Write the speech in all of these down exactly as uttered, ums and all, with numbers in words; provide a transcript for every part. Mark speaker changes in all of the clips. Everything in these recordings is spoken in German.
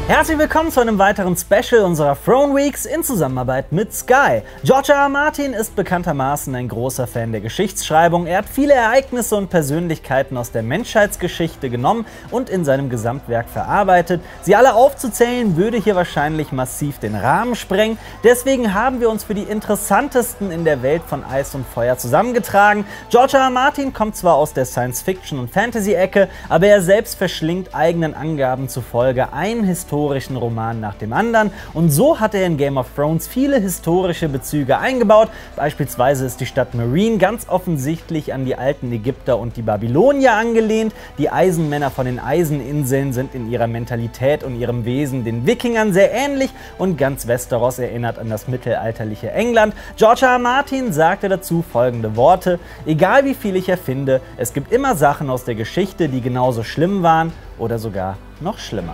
Speaker 1: Herzlich willkommen zu einem weiteren Special unserer Throne Weeks in Zusammenarbeit mit Sky. George R. R. Martin ist bekanntermaßen ein großer Fan der Geschichtsschreibung. Er hat viele Ereignisse und Persönlichkeiten aus der Menschheitsgeschichte genommen und in seinem Gesamtwerk verarbeitet. Sie alle aufzuzählen, würde hier wahrscheinlich massiv den Rahmen sprengen. Deswegen haben wir uns für die interessantesten in der Welt von Eis und Feuer zusammengetragen. George R. R. Martin kommt zwar aus der Science-Fiction- und Fantasy-Ecke, aber er selbst verschlingt eigenen Angaben zufolge einen historischen Roman nach dem anderen, und so hat er in Game of Thrones viele historische Bezüge eingebaut. Beispielsweise ist die Stadt Meereen ganz offensichtlich an die alten Ägypter und die Babylonier angelehnt. Die Eisenmänner von den Eiseninseln sind in ihrer Mentalität und ihrem Wesen den Wikingern sehr ähnlich, und ganz Westeros erinnert an das mittelalterliche England. George R. R. Martin sagte dazu folgende Worte: Egal wie viel ich erfinde, es gibt immer Sachen aus der Geschichte, die genauso schlimm waren oder sogar noch schlimmer.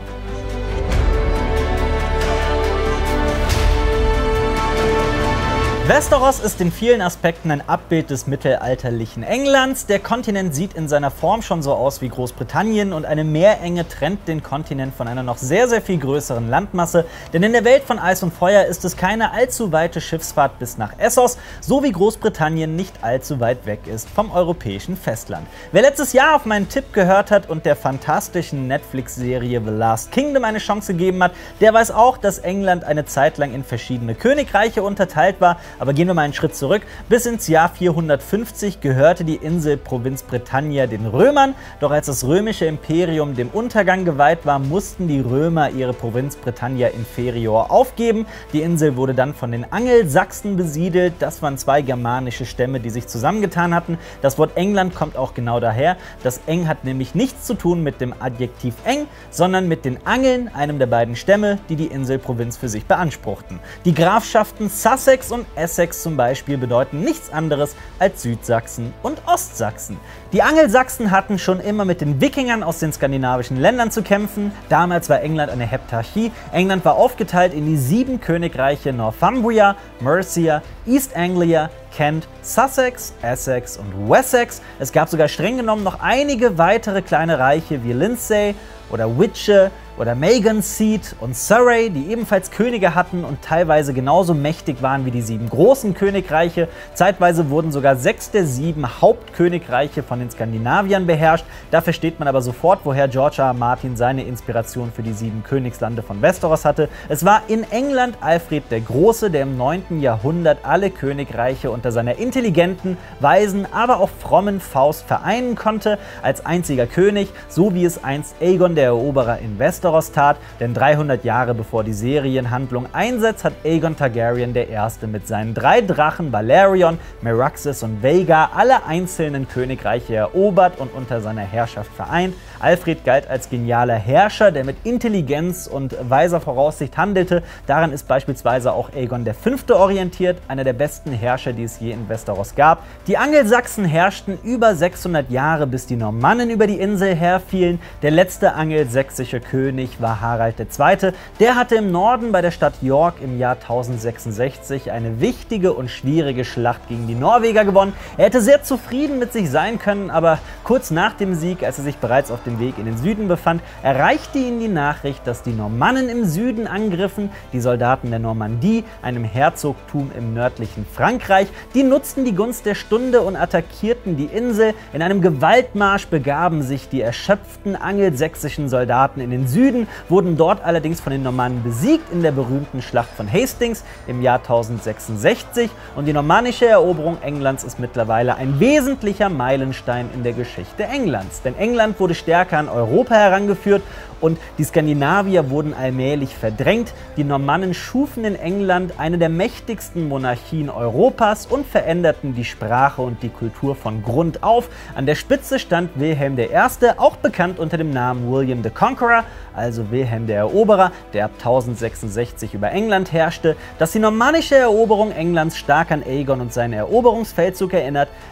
Speaker 1: Westeros ist in vielen Aspekten ein Abbild des mittelalterlichen Englands. Der Kontinent sieht in seiner Form schon so aus wie Großbritannien, und eine Meerenge trennt den Kontinent von einer noch sehr, sehr viel größeren Landmasse. Denn in der Welt von Eis und Feuer ist es keine allzu weite Schiffsfahrt bis nach Essos, so wie Großbritannien nicht allzu weit weg ist vom europäischen Festland. Wer letztes Jahr auf meinen Tipp gehört hat und der fantastischen Netflix-Serie The Last Kingdom eine Chance gegeben hat, der weiß auch, dass England eine Zeit lang in verschiedene Königreiche unterteilt war. Aber gehen wir mal einen Schritt zurück. Bis ins Jahr vierhundertfünfzig gehörte die Inselprovinz Britannia den Römern, doch als das römische Imperium dem Untergang geweiht war, mussten die Römer ihre Provinz Britannia Inferior aufgeben. Die Insel wurde dann von den Angelsachsen besiedelt. Das waren zwei germanische Stämme, die sich zusammengetan hatten. Das Wort England kommt auch genau daher. Das Eng hat nämlich nichts zu tun mit dem Adjektiv eng, sondern mit den Angeln, einem der beiden Stämme, die die Inselprovinz für sich beanspruchten. Die Grafschaften Sussex und Essex zum Beispiel bedeuten nichts anderes als Südsachsen und Ostsachsen. Die Angelsachsen hatten schon immer mit den Wikingern aus den skandinavischen Ländern zu kämpfen. Damals war England eine Heptarchie. England war aufgeteilt in die sieben Königreiche Northumbria, Mercia, East Anglia, Kent, Sussex, Essex und Wessex. Es gab sogar streng genommen noch einige weitere kleine Reiche wie Lindsey oder Wiche oder Meganseed und Surrey, die ebenfalls Könige hatten und teilweise genauso mächtig waren wie die sieben großen Königreiche. Zeitweise wurden sogar sechs der sieben Hauptkönigreiche von den Skandinaviern beherrscht. Da versteht man aber sofort, woher George R. R. Martin seine Inspiration für die sieben Königslande von Westeros hatte. Es war in England Alfred der Große, der im neunten Jahrhundert alle Königreiche unter seiner intelligenten, weisen, aber auch frommen Faust vereinen konnte, als einziger König, so wie es einst Aegon der Eroberer in Westeros tat, denn dreihundert Jahre bevor die Serienhandlung einsetzt, hat Aegon Targaryen der Erste mit seinen drei Drachen Balerion, Meraxes und Vhagar alle einzelnen Königreiche erobert und unter seiner Herrschaft vereint. Alfred galt als genialer Herrscher, der mit Intelligenz und weiser Voraussicht handelte. Daran ist beispielsweise auch Aegon der Fünfte orientiert, einer der besten Herrscher, die es je in Westeros gab. Die Angelsachsen herrschten über sechshundert Jahre, bis die Normannen über die Insel herfielen. Der letzte angelsächsische König war Harald der Zweite. Der hatte im Norden bei der Stadt York im Jahr tausendsechsundsechzig eine wichtige und schwierige Schlacht gegen die Norweger gewonnen. Er hätte sehr zufrieden mit sich sein können, aber kurz nach dem Sieg, als er sich bereits auf dem Weg in den Süden befand, erreichte ihn die Nachricht, dass die Normannen im Süden angriffen. Die Soldaten der Normandie, einem Herzogtum im nördlichen Frankreich, die nutzten die Gunst der Stunde und attackierten die Insel. In einem Gewaltmarsch begaben sich die erschöpften angelsächsischen Soldaten in den Süden, wurden dort allerdings von den Normannen besiegt in der berühmten Schlacht von Hastings im Jahr tausendsechsundsechzig, und die normannische Eroberung Englands ist mittlerweile ein wesentlicher Meilenstein in der Geschichte Englands. Denn England wurde stärker an Europa herangeführt und die Skandinavier wurden allmählich verdrängt. Die Normannen schufen in England eine der mächtigsten Monarchien Europas und veränderten die Sprache und die Kultur von Grund auf. An der Spitze stand Wilhelm der Erste, auch bekannt unter dem Namen William the Conqueror, also Wilhelm der Eroberer, der ab tausendsechsundsechzig über England herrschte. Dass die normannische Eroberung Englands stark an Aegon und seinen Eroberungsfeldzug erinnert, das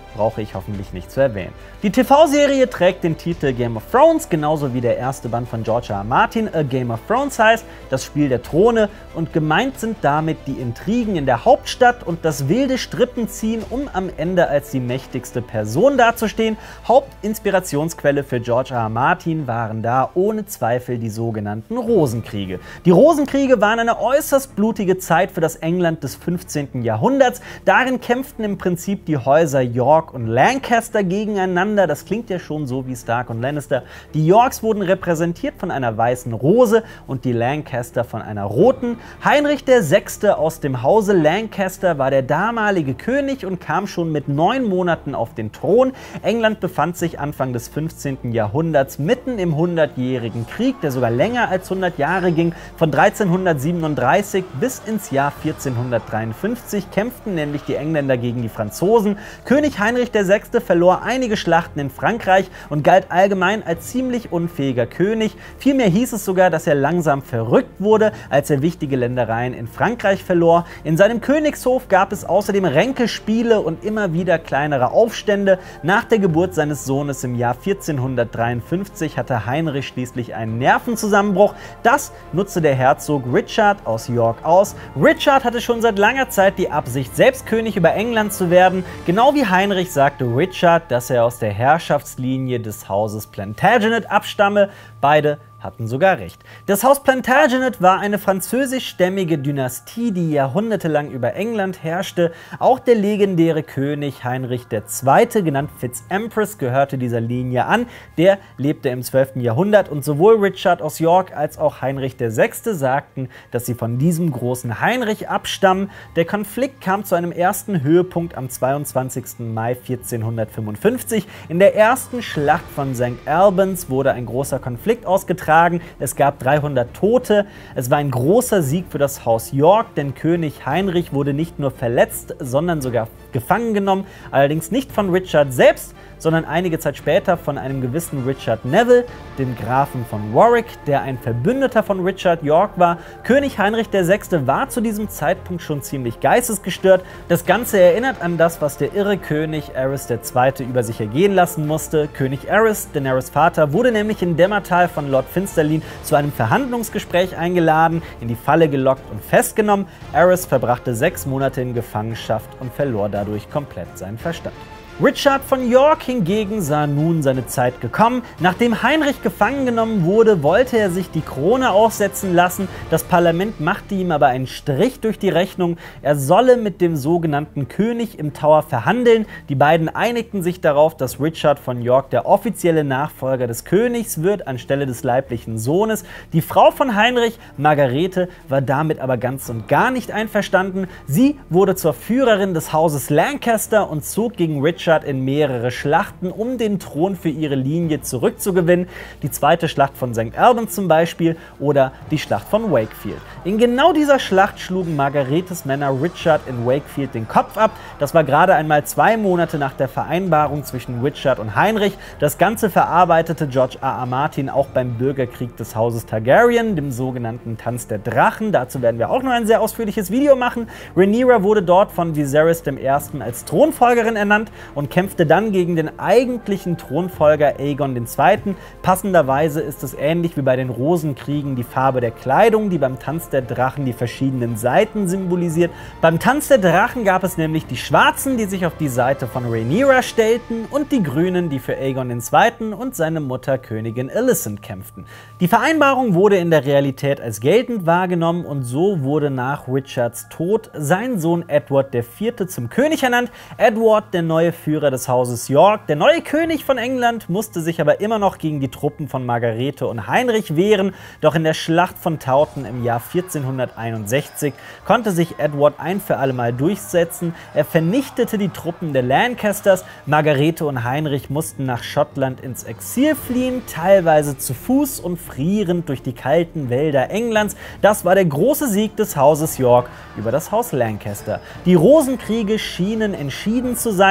Speaker 1: brauche ich hoffentlich nicht zu erwähnen. Die T V-Serie trägt den Titel Game of Thrones, genauso wie der erste Band von George R. R. Martin A Game of Thrones heißt, das Spiel der Throne, und gemeint sind damit die Intrigen in der Hauptstadt und das wilde Strippenziehen, um am Ende als die mächtigste Person dazustehen. Hauptinspirationsquelle für George R. R. Martin waren da ohne Zweifel die sogenannten Rosenkriege. Die Rosenkriege waren eine äußerst blutige Zeit für das England des fünfzehnten Jahrhunderts. Darin kämpften im Prinzip die Häuser York und Lancaster gegeneinander. Das klingt ja schon so wie Stark und Lannister. Die Yorks wurden repräsentiert von einer weißen Rose und die Lancaster von einer roten. Heinrich der Sechste aus dem Hause Lancaster war der damalige König und kam schon mit neun Monaten auf den Thron. England befand sich Anfang des fünfzehnten Jahrhunderts mitten im hundertjährigen Krieg, der sogar länger als hundert Jahre ging. Von dreizehnhundertsiebenunddreißig bis ins Jahr vierzehnhundertdreiundfünfzig kämpften nämlich die Engländer gegen die Franzosen. König Heinrich der Sechste verlor einige Schlachten in Frankreich und galt allgemein als ziemlich unfähiger König. Vielmehr hieß es sogar, dass er langsam verrückt wurde, als er wichtige Ländereien in Frankreich verlor. In seinem Königshof gab es außerdem Ränkespiele und immer wieder kleinere Aufstände. Nach der Geburt seines Sohnes im Jahr vierzehnhundertdreiundfünfzig hatte Heinrich schließlich einen Nervenzusammenbruch. Das nutzte der Herzog Richard aus York aus. Richard hatte schon seit langer Zeit die Absicht, selbst König über England zu werden. Genau wie Heinrich sagte Richard, dass er aus der Herrschaftslinie des Hauses Plantagenet abstamme. Beide hatten sogar recht. Das Haus Plantagenet war eine französischstämmige Dynastie, die jahrhundertelang über England herrschte. Auch der legendäre König Heinrich der Zweite, genannt Fitz-Empress, gehörte dieser Linie an. Der lebte im zwölften Jahrhundert und sowohl Richard aus York als auch Heinrich der Sechste sagten, dass sie von diesem großen Heinrich abstammen. Der Konflikt kam zu einem ersten Höhepunkt am zweiundzwanzigsten Mai vierzehnhundertfünfundfünfzig. In der ersten Schlacht von Sankt Albans wurde ein großer Konflikt ausgetragen. Es gab dreihundert Tote. Es war ein großer Sieg für das Haus York, denn König Heinrich wurde nicht nur verletzt, sondern sogar gefangen genommen. Allerdings nicht von Richard selbst, sondern einige Zeit später von einem gewissen Richard Neville, dem Grafen von Warwick, der ein Verbündeter von Richard York war. König Heinrich der Sechste war zu diesem Zeitpunkt schon ziemlich geistesgestört. Das Ganze erinnert an das, was der irre König Aerys der Zweite über sich ergehen lassen musste. König Aerys, Daenerys Vater, wurde nämlich in Dämmertal von Lord Finsterlin zu einem Verhandlungsgespräch eingeladen, in die Falle gelockt und festgenommen. Aerys verbrachte sechs Monate in Gefangenschaft und verlor dadurch komplett seinen Verstand. Richard von York hingegen sah nun seine Zeit gekommen. Nachdem Heinrich gefangen genommen wurde, wollte er sich die Krone aufsetzen lassen. Das Parlament machte ihm aber einen Strich durch die Rechnung. Er solle mit dem sogenannten König im Tower verhandeln. Die beiden einigten sich darauf, dass Richard von York der offizielle Nachfolger des Königs wird, anstelle des leiblichen Sohnes. Die Frau von Heinrich, Margarete, war damit aber ganz und gar nicht einverstanden. Sie wurde zur Führerin des Hauses Lancaster und zog gegen Richard in mehrere Schlachten, um den Thron für ihre Linie zurückzugewinnen. Die zweite Schlacht von Sankt Albans zum Beispiel oder die Schlacht von Wakefield. In genau dieser Schlacht schlugen Margaretes Männer Richard in Wakefield den Kopf ab. Das war gerade einmal zwei Monate nach der Vereinbarung zwischen Richard und Heinrich. Das Ganze verarbeitete George R. R. Martin auch beim Bürgerkrieg des Hauses Targaryen, dem sogenannten Tanz der Drachen. Dazu werden wir auch noch ein sehr ausführliches Video machen. Rhaenyra wurde dort von Viserys der Erste als Thronfolgerin ernannt und kämpfte dann gegen den eigentlichen Thronfolger Aegon der Zweite. Passenderweise ist es ähnlich wie bei den Rosenkriegen die Farbe der Kleidung, die beim Tanz der Drachen die verschiedenen Seiten symbolisiert. Beim Tanz der Drachen gab es nämlich die Schwarzen, die sich auf die Seite von Rhaenyra stellten, und die Grünen, die für Aegon der Zweite und seine Mutter Königin Alicent kämpften. Die Vereinbarung wurde in der Realität als geltend wahrgenommen und so wurde nach Richards Tod sein Sohn Edward der Vierte zum König ernannt. Edward, der neue Führer des Hauses York. Der neue König von England musste sich aber immer noch gegen die Truppen von Margarete und Heinrich wehren, doch in der Schlacht von Towton im Jahr vierzehnhunderteinundsechzig konnte sich Edward ein für alle Mal durchsetzen. Er vernichtete die Truppen der Lancasters. Margarete und Heinrich mussten nach Schottland ins Exil fliehen, teilweise zu Fuß und frierend durch die kalten Wälder Englands. Das war der große Sieg des Hauses York über das Haus Lancaster. Die Rosenkriege schienen entschieden zu sein, doch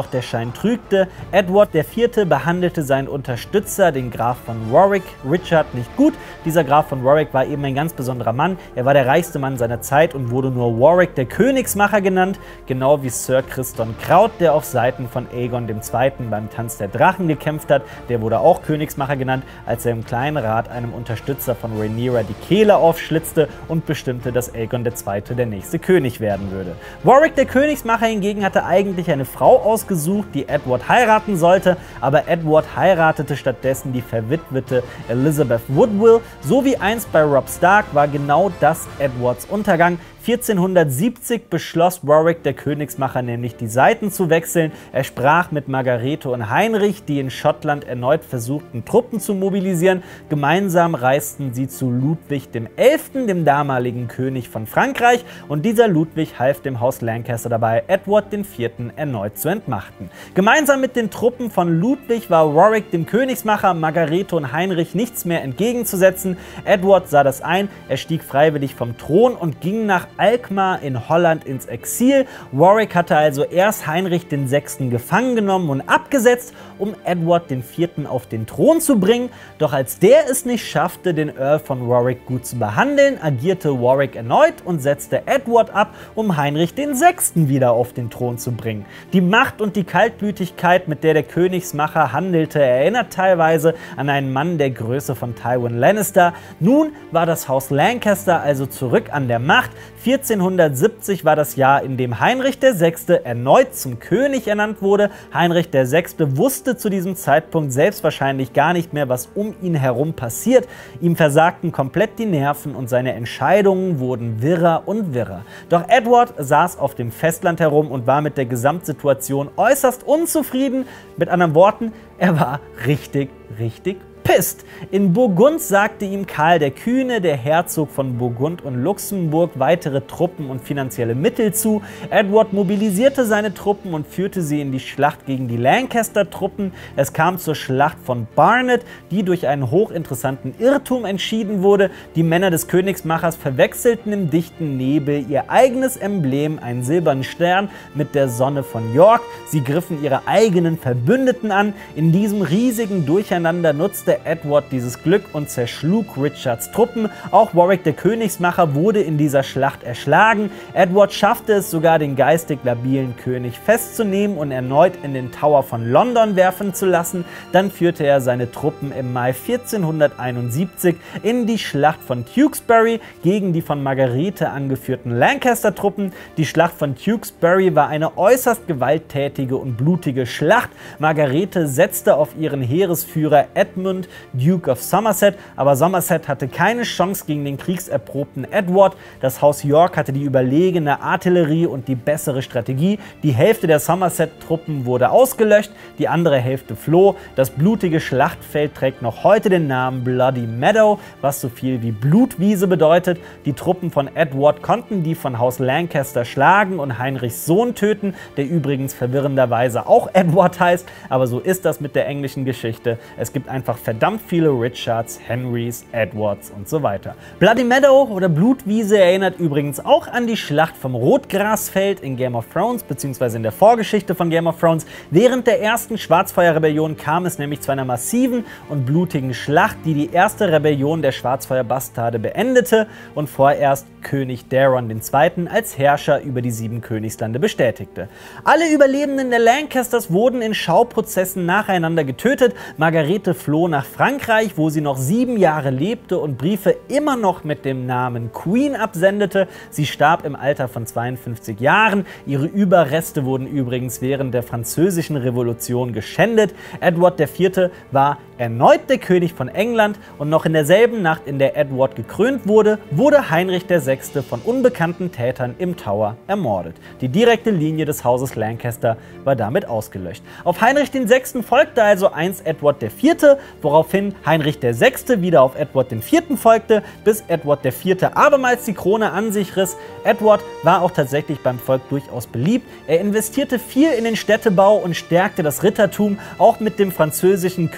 Speaker 1: doch der Schein trügte. Edward der Vierte behandelte seinen Unterstützer, den Graf von Warwick, Richard, nicht gut. Dieser Graf von Warwick war eben ein ganz besonderer Mann. Er war der reichste Mann seiner Zeit und wurde nur Warwick der Königsmacher genannt, genau wie Sir Christon Kraut, der auf Seiten von Aegon der Zweite beim Tanz der Drachen gekämpft hat. Der wurde auch Königsmacher genannt, als er im Kleinen Rat einem Unterstützer von Rhaenyra die Kehle aufschlitzte und bestimmte, dass Aegon der Zweite der nächste König werden würde. Warwick der Königsmacher hingegen hatte eigentlich eine Frau ausgesucht, die Edward heiraten sollte, aber Edward heiratete stattdessen die verwitwete Elizabeth Woodville. So wie einst bei Robb Stark war genau das Edwards Untergang. vierzehnhundertsiebzig beschloss Warwick der Königsmacher nämlich, die Seiten zu wechseln. Er sprach mit Margarete und Heinrich, die in Schottland erneut versuchten, Truppen zu mobilisieren. Gemeinsam reisten sie zu Ludwig dem Elften, dem damaligen König von Frankreich, und dieser Ludwig half dem Haus Lancaster dabei, Edward den Vierten erneut zu entmachten. Gemeinsam mit den Truppen von Ludwig war Warwick dem Königsmacher Margarete und Heinrich nichts mehr entgegenzusetzen. Edward sah das ein, er stieg freiwillig vom Thron und ging nach Alkmaar in Holland ins Exil. Warwick hatte also erst Heinrich den Sechsten gefangen genommen und abgesetzt, um Edward den Vierten auf den Thron zu bringen. Doch als der es nicht schaffte, den Earl von Warwick gut zu behandeln, agierte Warwick erneut und setzte Edward ab, um Heinrich den Sechsten wieder auf den Thron zu bringen. Die Macht und die Kaltblütigkeit, mit der der Königsmacher handelte, erinnert teilweise an einen Mann der Größe von Tywin Lannister. Nun war das Haus Lancaster also zurück an der Macht. vierzehnhundertsiebzig war das Jahr, in dem Heinrich der Sechste erneut zum König ernannt wurde. Heinrich der Sechste wusste zu diesem Zeitpunkt selbst wahrscheinlich gar nicht mehr, was um ihn herum passiert. Ihm versagten komplett die Nerven und seine Entscheidungen wurden wirrer und wirrer. Doch Edward saß auf dem Festland herum und war mit der Gesamtsituation äußerst unzufrieden. Mit anderen Worten, er war richtig, richtig pisst. In Burgund sagte ihm Karl der Kühne, der Herzog von Burgund und Luxemburg, weitere Truppen und finanzielle Mittel zu. Edward mobilisierte seine Truppen und führte sie in die Schlacht gegen die Lancaster-Truppen. Es kam zur Schlacht von Barnet, die durch einen hochinteressanten Irrtum entschieden wurde. Die Männer des Königsmachers verwechselten im dichten Nebel ihr eigenes Emblem, einen silbernen Stern, mit der Sonne von York. Sie griffen ihre eigenen Verbündeten an. In diesem riesigen Durcheinander nutzte Edward dieses Glück und zerschlug Richards Truppen. Auch Warwick der Königsmacher wurde in dieser Schlacht erschlagen. Edward schaffte es sogar, den geistig labilen König festzunehmen und erneut in den Tower von London werfen zu lassen. Dann führte er seine Truppen im Mai vierzehnhunderteinundsiebzig in die Schlacht von Tewkesbury gegen die von Margarete angeführten Lancaster-Truppen. Die Schlacht von Tewkesbury war eine äußerst gewalttätige und blutige Schlacht. Margarete setzte auf ihren Heeresführer Edmund, Duke of Somerset, aber Somerset hatte keine Chance gegen den kriegserprobten Edward. Das Haus York hatte die überlegene Artillerie und die bessere Strategie. Die Hälfte der Somerset-Truppen wurde ausgelöscht, die andere Hälfte floh. Das blutige Schlachtfeld trägt noch heute den Namen Bloody Meadow, was so viel wie Blutwiese bedeutet. Die Truppen von Edward konnten die von Haus Lancaster schlagen und Heinrichs Sohn töten, der übrigens verwirrenderweise auch Edward heißt, aber so ist das mit der englischen Geschichte. Es gibt einfach verdammt viele Richards, Henrys, Edwards und so weiter. Bloody Meadow oder Blutwiese erinnert übrigens auch an die Schlacht vom Rotgrasfeld in Game of Thrones bzw. in der Vorgeschichte von Game of Thrones. Während der ersten Schwarzfeuer-Rebellion kam es nämlich zu einer massiven und blutigen Schlacht, die die erste Rebellion der Schwarzfeuer-Bastarde beendete und vorerst König Daeron der Zweite als Herrscher über die sieben Königslande bestätigte. Alle Überlebenden der Lancasters wurden in Schauprozessen nacheinander getötet. Margarete floh nach Frankreich, wo sie noch sieben Jahre lebte und Briefe immer noch mit dem Namen Queen absendete. Sie starb im Alter von zweiundfünfzig Jahren. Ihre Überreste wurden übrigens während der Französischen Revolution geschändet. Edward der Vierte war erneut der König von England und noch in derselben Nacht, in der Edward gekrönt wurde, wurde Heinrich der Sechste von unbekannten Tätern im Tower ermordet. Die direkte Linie des Hauses Lancaster war damit ausgelöscht. Auf Heinrich den Sechsten folgte also einst Edward der Vierte, woraufhin Heinrich der Sechste wieder auf Edward den Vierten folgte, bis Edward der Vierte abermals die Krone an sich riss. Edward war auch tatsächlich beim Volk durchaus beliebt. Er investierte viel in den Städtebau und stärkte das Rittertum. Auch mit dem französischen König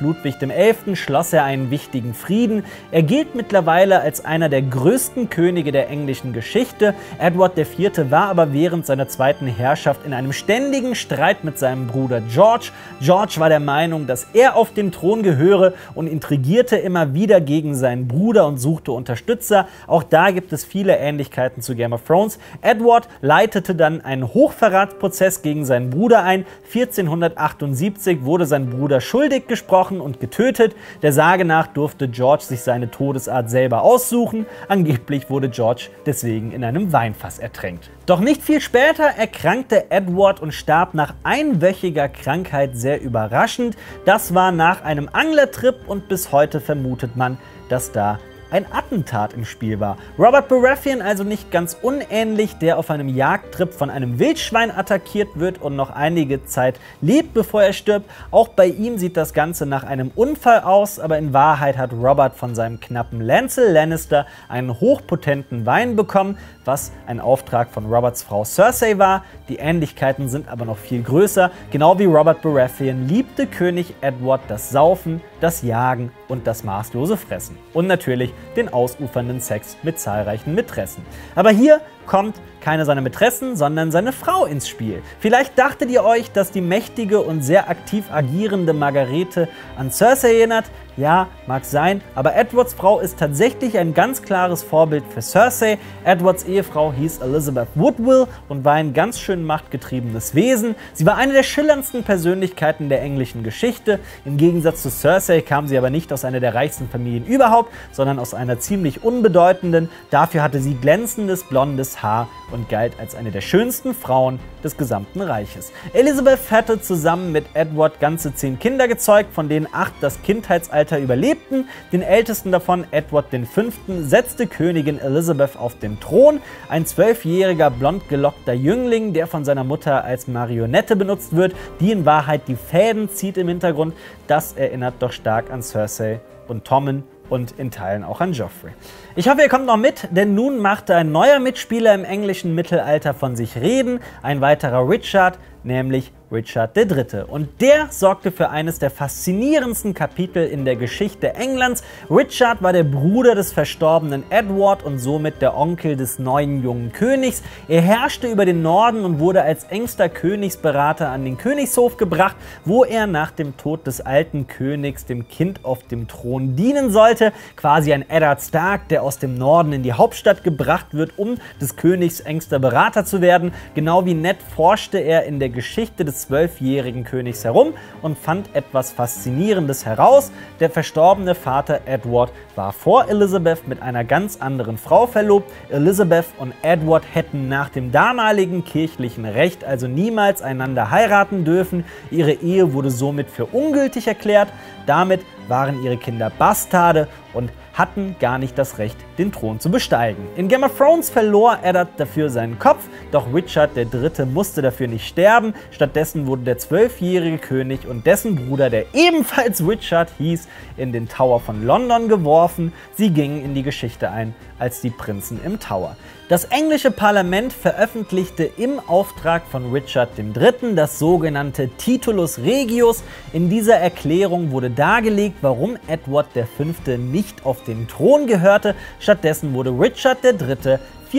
Speaker 1: Ludwig der Elfte schloss er einen wichtigen Frieden. Er gilt mittlerweile als einer der größten Könige der englischen Geschichte. Edward der Vierte war aber während seiner zweiten Herrschaft in einem ständigen Streit mit seinem Bruder George. George war der Meinung, dass er auf den Thron gehöre und intrigierte immer wieder gegen seinen Bruder und suchte Unterstützer. Auch da gibt es viele Ähnlichkeiten zu Game of Thrones. Edward leitete dann einen Hochverratsprozess gegen seinen Bruder ein. vierzehnhundertachtundsiebzig wurde sein Bruder schuldig gesprochen und getötet. Der Sage nach durfte George sich seine Todesart selber aussuchen. Angeblich wurde George deswegen in einem Weinfass ertränkt. Doch nicht viel später erkrankte Edward und starb nach einwöchiger Krankheit sehr überraschend. Das war nach einem Anglertrip und bis heute vermutet man, dass da ein Attentat im Spiel war. Robert Baratheon also nicht ganz unähnlich, der auf einem Jagdtrip von einem Wildschwein attackiert wird und noch einige Zeit lebt, bevor er stirbt. Auch bei ihm sieht das Ganze nach einem Unfall aus, aber in Wahrheit hat Robert von seinem Knappen Lancel Lannister einen hochpotenten Wein bekommen, was ein Auftrag von Roberts Frau Cersei war. Die Ähnlichkeiten sind aber noch viel größer. Genau wie Robert Baratheon liebte König Edward das Saufen, das Jagen und das maßlose Fressen. Und natürlich den ausufernden Sex mit zahlreichen Mätressen. Aber hier kommt keine seiner Mätressen, sondern seine Frau ins Spiel. Vielleicht dachtet ihr euch, dass die mächtige und sehr aktiv agierende Margarete an Cersei erinnert. Ja, mag sein, aber Edwards Frau ist tatsächlich ein ganz klares Vorbild für Cersei. Edwards Ehefrau hieß Elizabeth Woodville und war ein ganz schön machtgetriebenes Wesen. Sie war eine der schillerndsten Persönlichkeiten der englischen Geschichte. Im Gegensatz zu Cersei kam sie aber nicht aus einer der reichsten Familien überhaupt, sondern aus einer ziemlich unbedeutenden. Dafür hatte sie glänzendes blondes Haar und galt als eine der schönsten Frauen des gesamten Reiches. Elizabeth hatte zusammen mit Edward ganze zehn Kinder gezeugt, von denen acht das Kindheitsalter überlebten. Den ältesten davon, Edward der Fünfte, setzte Königin Elizabeth auf den Thron. Ein zwölfjähriger, blond gelockter Jüngling, der von seiner Mutter als Marionette benutzt wird, die in Wahrheit die Fäden zieht im Hintergrund. Das erinnert doch stark an Cersei und Tommen und in Teilen auch an Joffrey. Ich hoffe, ihr kommt noch mit, denn nun machte ein neuer Mitspieler im englischen Mittelalter von sich reden, ein weiterer Richard, nämlich Richard der Dritte. Und der sorgte für eines der faszinierendsten Kapitel in der Geschichte Englands. Richard war der Bruder des verstorbenen Edward und somit der Onkel des neuen jungen Königs. Er herrschte über den Norden und wurde als engster Königsberater an den Königshof gebracht, wo er nach dem Tod des alten Königs dem Kind auf dem Thron dienen sollte. Quasi ein Eddard Stark, der aus dem Norden in die Hauptstadt gebracht wird, um des Königs engster Berater zu werden. Genau wie Ned forschte er in der Geschichte des zwölfjährigen Königs herum und fand etwas Faszinierendes heraus. Der verstorbene Vater Edward war vor Elizabeth mit einer ganz anderen Frau verlobt. Elizabeth und Edward hätten nach dem damaligen kirchlichen Recht also niemals einander heiraten dürfen. Ihre Ehe wurde somit für ungültig erklärt. Damit waren ihre Kinder Bastarde und hatten gar nicht das Recht, den Thron zu besteigen. In Game of Thrones verlor Eddard dafür seinen Kopf, doch Richard der Dritte musste dafür nicht sterben. Stattdessen wurde der zwölfjährige König und dessen Bruder, der ebenfalls Richard hieß, in den Tower von London geworfen. Sie gingen in die Geschichte ein als die Prinzen im Tower. Das englische Parlament veröffentlichte im Auftrag von Richard der Dritte das sogenannte Titulus Regius. In dieser Erklärung wurde dargelegt, warum Edward der Fünfte nicht auf den Thron gehörte. Stattdessen wurde Richard der Dritte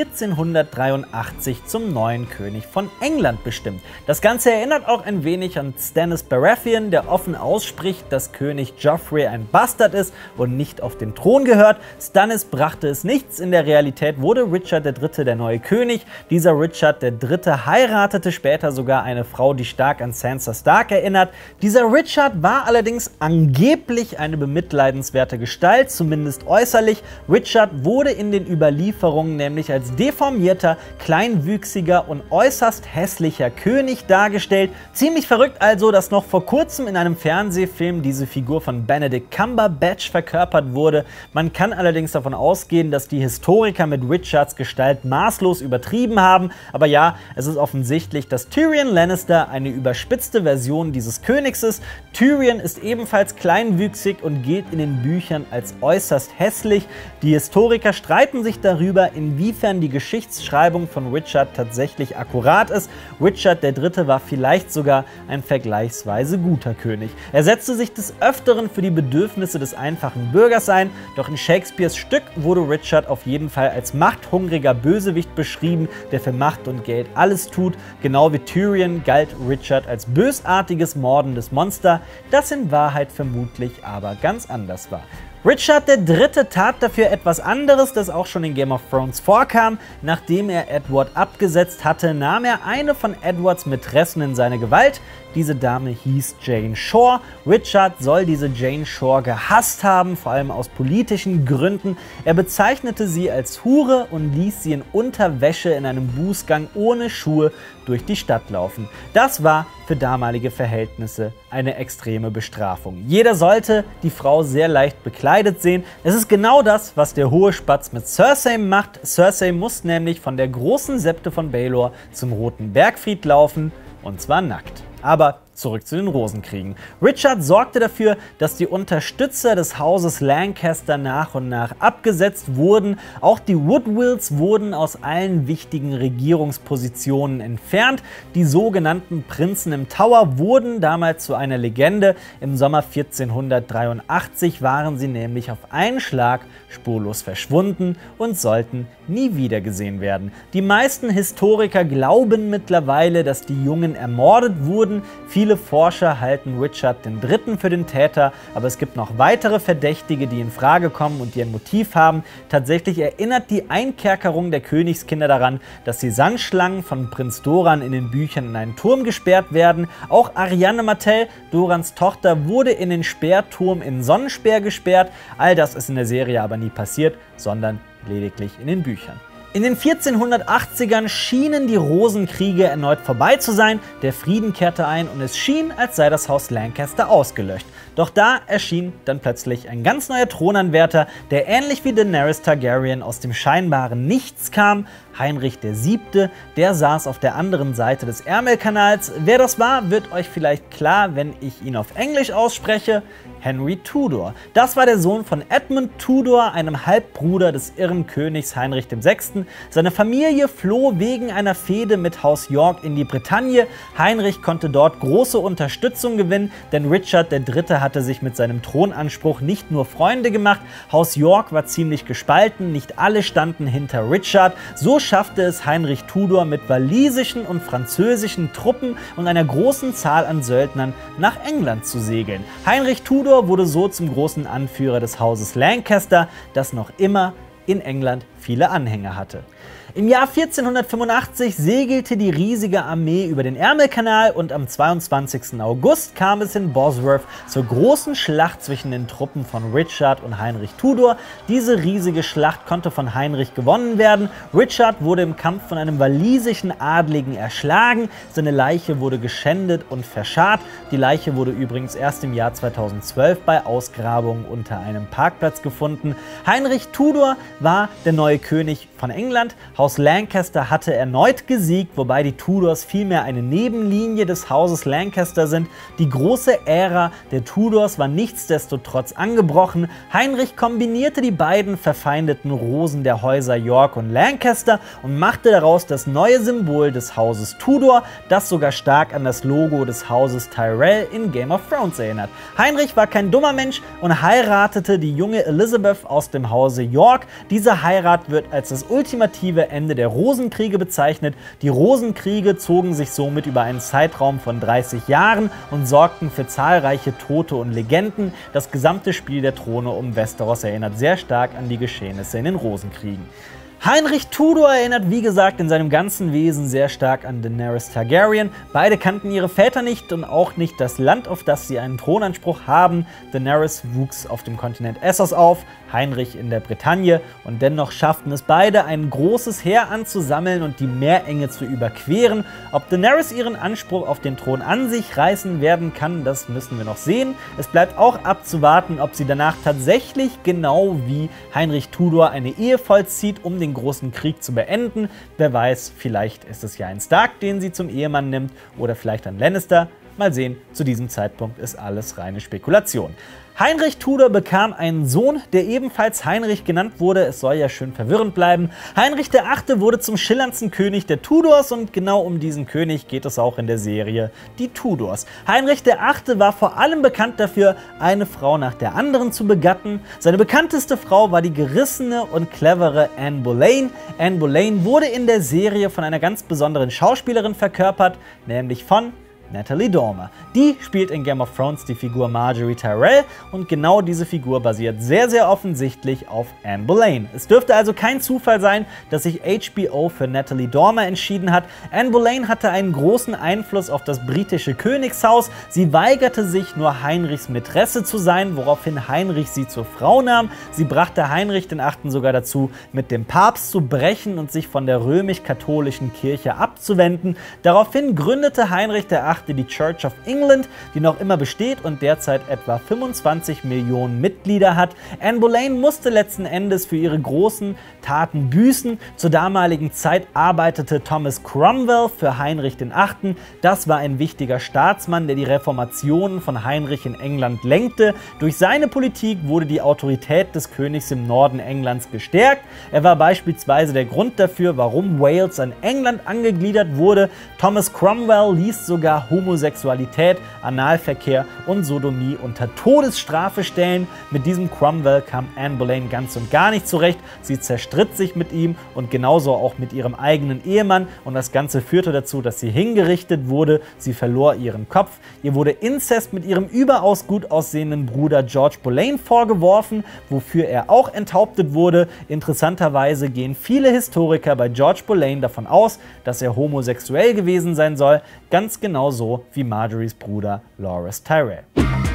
Speaker 1: vierzehnhundertdreiundachtzig zum neuen König von England bestimmt. Das Ganze erinnert auch ein wenig an Stannis Baratheon, der offen ausspricht, dass König Joffrey ein Bastard ist und nicht auf den Thron gehört. Stannis brachte es nichts, in der Realität wurde Richard der Dritte der neue König. Dieser Richard der Dritte heiratete später sogar eine Frau, die stark an Sansa Stark erinnert. Dieser Richard war allerdings angeblich eine bemitleidenswerte Gestalt, zumindest äußerlich. Richard wurde in den Überlieferungen nämlich als deformierter, kleinwüchsiger und äußerst hässlicher König dargestellt. Ziemlich verrückt also, dass noch vor kurzem in einem Fernsehfilm diese Figur von Benedict Cumberbatch verkörpert wurde. Man kann allerdings davon ausgehen, dass die Historiker mit Richards Gestalt maßlos übertrieben haben. Aber ja, es ist offensichtlich, dass Tyrion Lannister eine überspitzte Version dieses Königs ist. Tyrion ist ebenfalls kleinwüchsig und gilt in den Büchern als äußerst hässlich. Die Historiker streiten sich darüber, inwiefern inwiefern die Geschichtsschreibung von Richard tatsächlich akkurat ist. Richard der Dritte war vielleicht sogar ein vergleichsweise guter König. Er setzte sich des Öfteren für die Bedürfnisse des einfachen Bürgers ein, doch in Shakespeares Stück wurde Richard auf jeden Fall als machthungriger Bösewicht beschrieben, der für Macht und Geld alles tut. Genau wie Tyrion galt Richard als bösartiges, mordendes Monster, das in Wahrheit vermutlich aber ganz anders war. Richard der Dritte tat dafür etwas anderes, das auch schon in Game of Thrones vorkam. Nachdem er Edward abgesetzt hatte, nahm er eine von Edwards Mätressen in seine Gewalt. Diese Dame hieß Jane Shore. Richard soll diese Jane Shore gehasst haben, vor allem aus politischen Gründen. Er bezeichnete sie als Hure und ließ sie in Unterwäsche in einem Bußgang ohne Schuhe durch die Stadt laufen. Das war für damalige Verhältnisse eine extreme Bestrafung. Jeder sollte die Frau sehr leicht bekleidet sehen. Es ist genau das, was der hohe Spatz mit Cersei macht. Cersei muss nämlich von der großen Septe von Baelor zum Roten Bergfried laufen, und zwar nackt. Aber zurück zu den Rosenkriegen. Richard sorgte dafür, dass die Unterstützer des Hauses Lancaster nach und nach abgesetzt wurden. Auch die Woodvilles wurden aus allen wichtigen Regierungspositionen entfernt. Die sogenannten Prinzen im Tower wurden damals zu einer Legende. Im Sommer vierzehnhundertdreiundachtzig waren sie nämlich auf einen Schlag spurlos verschwunden und sollten nie wieder gesehen werden. Die meisten Historiker glauben mittlerweile, dass die Jungen ermordet wurden. Viele Forscher halten Richard den Dritten für den Täter, aber es gibt noch weitere Verdächtige, die in Frage kommen und die ein Motiv haben. Tatsächlich erinnert die Einkerkerung der Königskinder daran, dass die Sandschlangen von Prinz Doran in den Büchern in einen Turm gesperrt werden. Auch Arianne Martell, Dorans Tochter, wurde in den Sperrturm in Sonnenspeer gesperrt. All das ist in der Serie aber nie passiert, sondern lediglich in den Büchern. In den vierzehnhundertachtzigern schienen die Rosenkriege erneut vorbei zu sein, der Frieden kehrte ein und es schien, als sei das Haus Lancaster ausgelöscht. Doch da erschien dann plötzlich ein ganz neuer Thronanwärter, der ähnlich wie Daenerys Targaryen aus dem scheinbaren Nichts kam. Heinrich der Siebte, der saß auf der anderen Seite des Ärmelkanals. Wer das war, wird euch vielleicht klar, wenn ich ihn auf Englisch ausspreche. Henry Tudor. Das war der Sohn von Edmund Tudor, einem Halbbruder des irren Königs Heinrich der Sechste. Seine Familie floh wegen einer Fehde mit Haus York in die Bretagne. Heinrich konnte dort große Unterstützung gewinnen, denn Richard der Dritte hatte sich mit seinem Thronanspruch nicht nur Freunde gemacht. Haus York war ziemlich gespalten, nicht alle standen hinter Richard. So schaffte es Heinrich Tudor mit walisischen und französischen Truppen und einer großen Zahl an Söldnern nach England zu segeln. Heinrich Tudor wurde so zum großen Anführer des Hauses Lancaster, das noch immer in England viele Anhänger hatte. Im Jahr vierzehnhundertfünfundachtzig segelte die riesige Armee über den Ärmelkanal und am zweiundzwanzigsten August kam es in Bosworth zur großen Schlacht zwischen den Truppen von Richard und Heinrich Tudor. Diese riesige Schlacht konnte von Heinrich gewonnen werden. Richard wurde im Kampf von einem walisischen Adligen erschlagen. Seine Leiche wurde geschändet und verscharrt. Die Leiche wurde übrigens erst im Jahr zweitausendzwölf bei Ausgrabungen unter einem Parkplatz gefunden. Heinrich Tudor war der neue König von England. Haus Lancaster hatte erneut gesiegt, wobei die Tudors vielmehr eine Nebenlinie des Hauses Lancaster sind. Die große Ära der Tudors war nichtsdestotrotz angebrochen. Heinrich kombinierte die beiden verfeindeten Rosen der Häuser York und Lancaster und machte daraus das neue Symbol des Hauses Tudor, das sogar stark an das Logo des Hauses Tyrell in Game of Thrones erinnert. Heinrich war kein dummer Mensch und heiratete die junge Elizabeth aus dem Hause York. Diese Heirat wird als das ultimative Ende der Rosenkriege bezeichnet. Die Rosenkriege zogen sich somit über einen Zeitraum von dreißig Jahren und sorgten für zahlreiche Tote und Legenden. Das gesamte Spiel der Throne um Westeros erinnert sehr stark an die Geschehnisse in den Rosenkriegen. Heinrich Tudor erinnert wie gesagt in seinem ganzen Wesen sehr stark an Daenerys Targaryen. Beide kannten ihre Väter nicht und auch nicht das Land, auf das sie einen Thronanspruch haben. Daenerys wuchs auf dem Kontinent Essos auf, Heinrich in der Bretagne, und dennoch schafften es beide, ein großes Heer anzusammeln und die Meerenge zu überqueren. Ob Daenerys ihren Anspruch auf den Thron an sich reißen werden kann, das müssen wir noch sehen. Es bleibt auch abzuwarten, ob sie danach tatsächlich genau wie Heinrich Tudor eine Ehe vollzieht, um den großen Krieg zu beenden. Wer weiß, vielleicht ist es ja ein Stark, den sie zum Ehemann nimmt, oder vielleicht ein Lannister. mal sehen, zu diesem Zeitpunkt ist alles reine Spekulation. Heinrich Tudor bekam einen Sohn, der ebenfalls Heinrich genannt wurde. Es soll ja schön verwirrend bleiben. Heinrich der Achte wurde zum schillerndsten König der Tudors und genau um diesen König geht es auch in der Serie Die Tudors. Heinrich der Achte war vor allem bekannt dafür, eine Frau nach der anderen zu begatten. Seine bekannteste Frau war die gerissene und clevere Anne Boleyn. Anne Boleyn wurde in der Serie von einer ganz besonderen Schauspielerin verkörpert, nämlich von Natalie Dormer. Die spielt in Game of Thrones die Figur Margaery Tyrell und genau diese Figur basiert sehr, sehr offensichtlich auf Anne Boleyn. Es dürfte also kein Zufall sein, dass sich H B O für Natalie Dormer entschieden hat. Anne Boleyn hatte einen großen Einfluss auf das britische Königshaus. Sie weigerte sich, nur Heinrichs Mätresse zu sein, woraufhin Heinrich sie zur Frau nahm. Sie brachte Heinrich den Achten sogar dazu, mit dem Papst zu brechen und sich von der römisch-katholischen Kirche abzuwenden. Daraufhin gründete Heinrich der Achte die Church of England, die noch immer besteht und derzeit etwa fünfundzwanzig Millionen Mitglieder hat. Anne Boleyn musste letzten Endes für ihre großen Taten büßen. Zur damaligen Zeit arbeitete Thomas Cromwell für Heinrich den Achten. Das war ein wichtiger Staatsmann, der die Reformationen von Heinrich in England lenkte. Durch seine Politik wurde die Autorität des Königs im Norden Englands gestärkt. Er war beispielsweise der Grund dafür, warum Wales an England angegliedert wurde. Thomas Cromwell ließ sogar Homosexualität, Analverkehr und Sodomie unter Todesstrafe stellen. Mit diesem Cromwell kam Anne Boleyn ganz und gar nicht zurecht. Sie zerstritt sich mit ihm und genauso auch mit ihrem eigenen Ehemann und das Ganze führte dazu, dass sie hingerichtet wurde. Sie verlor ihren Kopf. Ihr wurde Inzest mit ihrem überaus gut aussehenden Bruder George Boleyn vorgeworfen, wofür er auch enthauptet wurde. Interessanterweise gehen viele Historiker bei George Boleyn davon aus, dass er homosexuell gewesen sein soll, ganz genauso wie Margaerys Bruder Loras Tyrell.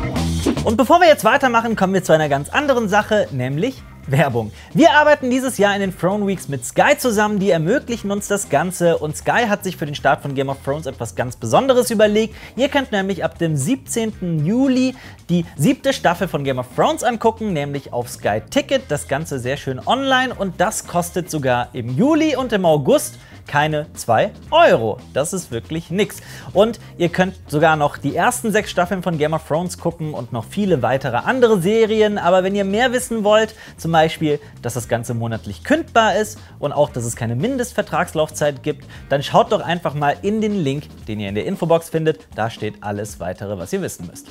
Speaker 1: Und bevor wir jetzt weitermachen, kommen wir zu einer ganz anderen Sache, nämlich Werbung. Wir arbeiten dieses Jahr in den Throne Weeks mit Sky zusammen, die ermöglichen uns das Ganze und Sky hat sich für den Start von Game of Thrones etwas ganz Besonderes überlegt. Ihr könnt nämlich ab dem siebzehnten Juli die siebte Staffel von Game of Thrones angucken, nämlich auf Sky Ticket. Das Ganze sehr schön online und das kostet sogar im Juli und im August keine zwei Euro. Das ist wirklich nix. Und ihr könnt sogar noch die ersten sechs Staffeln von Game of Thrones gucken und noch viele weitere andere Serien. Aber wenn ihr mehr wissen wollt, zum Beispiel, dass das Ganze monatlich kündbar ist und auch, dass es keine Mindestvertragslaufzeit gibt, dann schaut doch einfach mal in den Link, den ihr in der Infobox findet. Da steht alles weitere, was ihr wissen müsst.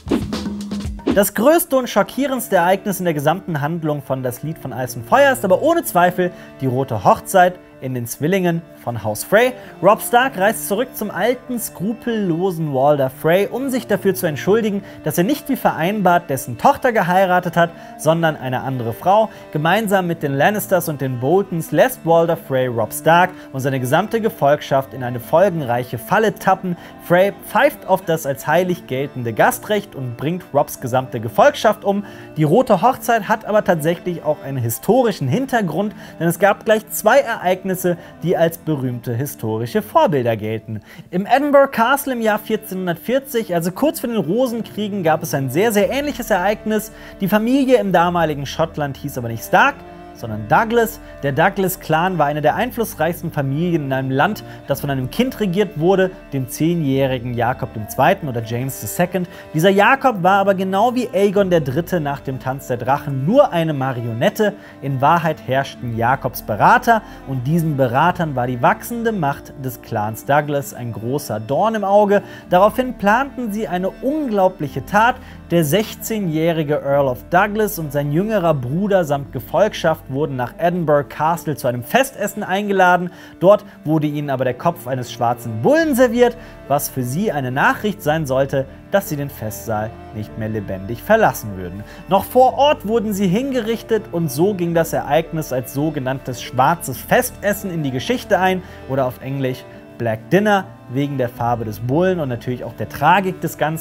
Speaker 1: Das größte und schockierendste Ereignis in der gesamten Handlung von Das Lied von Eis und Feuer ist aber ohne Zweifel die Rote Hochzeit in den Zwillingen von Haus Frey. Robb Stark reist zurück zum alten, skrupellosen Walder Frey, um sich dafür zu entschuldigen, dass er nicht wie vereinbart dessen Tochter geheiratet hat, sondern eine andere Frau. Gemeinsam mit den Lannisters und den Boltons lässt Walder Frey Robb Stark und seine gesamte Gefolgschaft in eine folgenreiche Falle tappen. Frey pfeift auf das als heilig geltende Gastrecht und bringt Robbs gesamte Gefolgschaft um. Die Rote Hochzeit hat aber tatsächlich auch einen historischen Hintergrund, denn es gab gleich zwei Ereignisse, die als berühmte historische Vorbilder gelten. Im Edinburgh Castle im Jahr vierzehnhundertvierzig, also kurz vor den Rosenkriegen, gab es ein sehr, sehr ähnliches Ereignis. Die Familie im damaligen Schottland hieß aber nicht Stark, sondern Douglas. Der Douglas-Clan war eine der einflussreichsten Familien in einem Land, das von einem Kind regiert wurde, dem zehnjährigen Jakob der Zweite oder James der Zweite. Dieser Jakob war aber genau wie Aegon der Dritte nach dem Tanz der Drachen nur eine Marionette. In Wahrheit herrschten Jakobs Berater und diesen Beratern war die wachsende Macht des Clans Douglas ein großer Dorn im Auge. Daraufhin planten sie eine unglaubliche Tat. Der sechzehnjährige Earl of Douglas und sein jüngerer Bruder samt Gefolgschaft wurden nach Edinburgh Castle zu einem Festessen eingeladen. Dort wurde ihnen aber der Kopf eines schwarzen Bullen serviert, was für sie eine Nachricht sein sollte, dass sie den Festsaal nicht mehr lebendig verlassen würden. Noch vor Ort wurden sie hingerichtet und so ging das Ereignis als sogenanntes schwarzes Festessen in die Geschichte ein oder auf Englisch Black Dinner, wegen der Farbe des Bullen und natürlich auch der Tragik des Ganzen.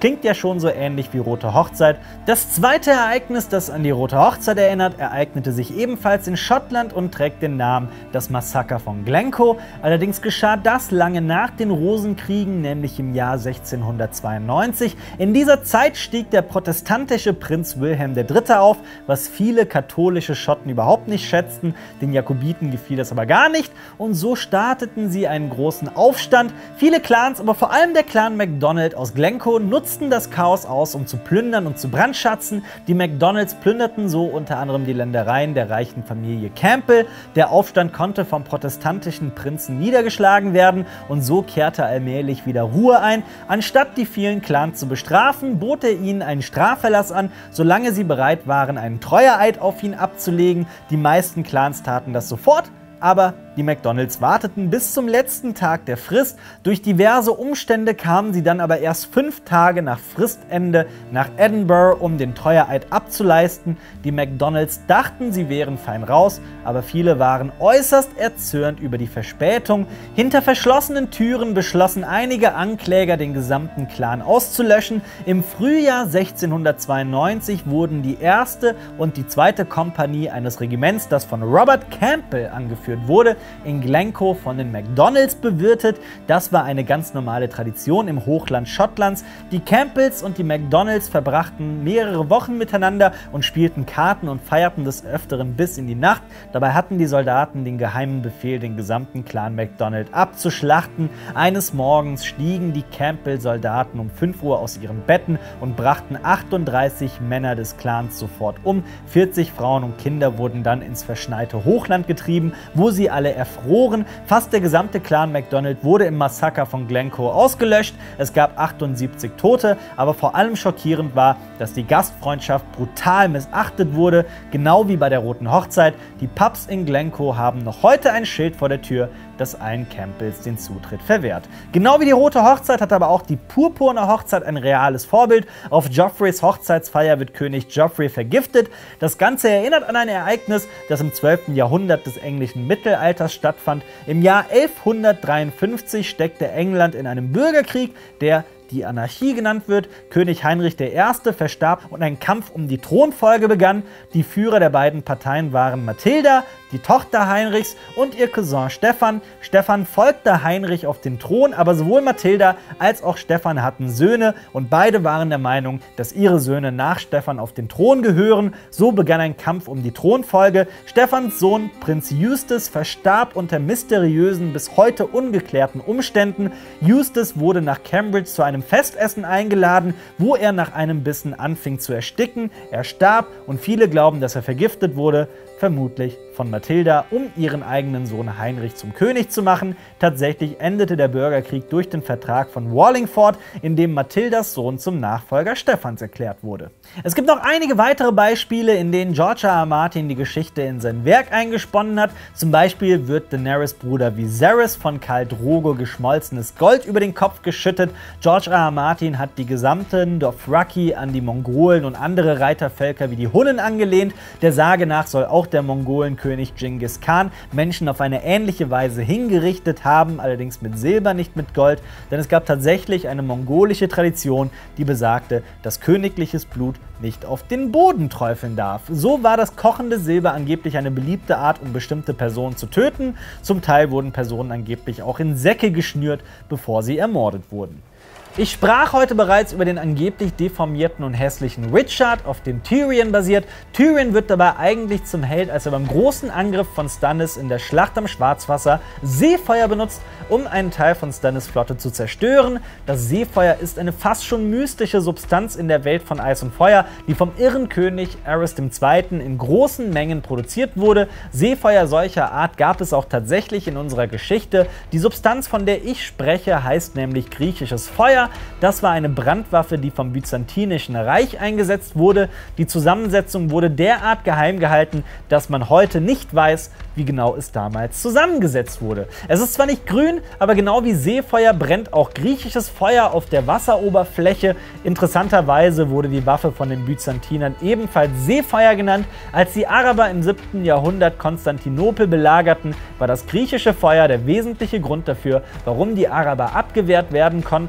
Speaker 1: Klingt ja schon so ähnlich wie Rote Hochzeit. Das zweite Ereignis, das an die Rote Hochzeit erinnert, ereignete sich ebenfalls in Schottland und trägt den Namen das Massaker von Glencoe. Allerdings geschah das lange nach den Rosenkriegen, nämlich im Jahr sechzehnhundertzweiundneunzig. In dieser Zeit stieg der protestantische Prinz Wilhelm der Dritte auf, was viele katholische Schotten überhaupt nicht schätzten. Den Jakobiten gefiel das aber gar nicht und so starteten sie einen großen Aufstand. Viele Clans, aber vor allem der Clan MacDonald aus Glencoe, nutzten das Chaos aus, um zu plündern und zu brandschatzen. Die MacDonalds plünderten so unter anderem die Ländereien der reichen Familie Campbell. Der Aufstand konnte vom protestantischen Prinzen niedergeschlagen werden und so kehrte allmählich wieder Ruhe ein. Anstatt die vielen Clans zu bestrafen, bot er ihnen einen Straferlass an, solange sie bereit waren, einen Treueeid auf ihn abzulegen. Die meisten Clans taten das sofort, aber die MacDonalds warteten bis zum letzten Tag der Frist. Durch diverse Umstände kamen sie dann aber erst fünf Tage nach Fristende nach Edinburgh, um den Treueeid abzuleisten. Die MacDonalds dachten, sie wären fein raus, aber viele waren äußerst erzürnt über die Verspätung. Hinter verschlossenen Türen beschlossen einige Ankläger, den gesamten Clan auszulöschen. Im Frühjahr sechzehnhundertzweiundneunzig wurden die erste und die zweite Kompanie eines Regiments, das von Robert Campbell angeführt wurde, in Glencoe von den MacDonalds bewirtet. Das war eine ganz normale Tradition im Hochland Schottlands. Die Campbells und die MacDonalds verbrachten mehrere Wochen miteinander und spielten Karten und feierten des Öfteren bis in die Nacht. Dabei hatten die Soldaten den geheimen Befehl, den gesamten Clan MacDonald abzuschlachten. Eines Morgens stiegen die Campbell-Soldaten um fünf Uhr aus ihren Betten und brachten achtunddreißig Männer des Clans sofort um. vierzig Frauen und Kinder wurden dann ins verschneite Hochland getrieben, wo sie alle erfroren. Fast der gesamte Clan MacDonald wurde im Massaker von Glencoe ausgelöscht. Es gab achtundsiebzig Tote, aber vor allem schockierend war, dass die Gastfreundschaft brutal missachtet wurde, genau wie bei der Roten Hochzeit. Die Pubs in Glencoe haben noch heute ein Schild vor der Tür, das allen Campbells den Zutritt verwehrt. Genau wie die Rote Hochzeit hat aber auch die Purpurne Hochzeit ein reales Vorbild. Auf Joffreys Hochzeitsfeier wird König Joffrey vergiftet. Das Ganze erinnert an ein Ereignis, das im zwölften Jahrhundert des englischen Mittelalters stattfand. Im Jahr elfhundertdreiundfünfzig steckte England in einem Bürgerkrieg, der die Anarchie genannt wird. König Heinrich der Erste verstarb und ein Kampf um die Thronfolge begann. Die Führer der beiden Parteien waren Mathilda, die Tochter Heinrichs, und ihr Cousin Stefan. Stefan folgte Heinrich auf den Thron, aber sowohl Mathilda als auch Stefan hatten Söhne und beide waren der Meinung, dass ihre Söhne nach Stefan auf den Thron gehören. So begann ein Kampf um die Thronfolge. Stefans Sohn Prinz Eustace verstarb unter mysteriösen, bis heute ungeklärten Umständen. Eustace wurde nach Cambridge zu einem Festessen eingeladen, wo er nach einem Bissen anfing zu ersticken. Er starb und viele glauben, dass er vergiftet wurde, vermutlich von Mathilda, um ihren eigenen Sohn Heinrich zum König zu machen. Tatsächlich endete der Bürgerkrieg durch den Vertrag von Wallingford, in dem Mathildas Sohn zum Nachfolger Stephans erklärt wurde. Es gibt noch einige weitere Beispiele, in denen George R. R. Martin die Geschichte in sein Werk eingesponnen hat. Zum Beispiel wird Daenerys Bruder Viserys von Khal Drogo geschmolzenes Gold über den Kopf geschüttet. George R. R. Martin hat die gesamten Dothraki an die Mongolen und andere Reitervölker wie die Hunnen angelehnt. Der Sage nach soll auch der Mongolenkönig Genghis Khan Menschen auf eine ähnliche Weise hingerichtet haben, allerdings mit Silber, nicht mit Gold, denn es gab tatsächlich eine mongolische Tradition, die besagte, dass königliches Blut nicht auf den Boden träufeln darf. So war das kochende Silber angeblich eine beliebte Art, um bestimmte Personen zu töten. Zum Teil wurden Personen angeblich auch in Säcke geschnürt, bevor sie ermordet wurden. Ich sprach heute bereits über den angeblich deformierten und hässlichen Richard, auf dem Tyrion basiert. Tyrion wird dabei eigentlich zum Held, als er beim großen Angriff von Stannis in der Schlacht am Schwarzwasser Seefeuer benutzt, um einen Teil von Stannis Flotte zu zerstören. Das Seefeuer ist eine fast schon mystische Substanz in der Welt von Eis und Feuer, die vom irren König Aerys der Zweite in großen Mengen produziert wurde. Seefeuer solcher Art gab es auch tatsächlich in unserer Geschichte. Die Substanz, von der ich spreche, heißt nämlich griechisches Feuer. Das war eine Brandwaffe, die vom Byzantinischen Reich eingesetzt wurde. Die Zusammensetzung wurde derart geheim gehalten, dass man heute nicht weiß, wie genau es damals zusammengesetzt wurde. Es ist zwar nicht grün, aber genau wie Seefeuer brennt auch griechisches Feuer auf der Wasseroberfläche. Interessanterweise wurde die Waffe von den Byzantinern ebenfalls Seefeuer genannt. Als die Araber im siebten Jahrhundert Konstantinopel belagerten, war das griechische Feuer der wesentliche Grund dafür, warum die Araber abgewehrt werden konnten.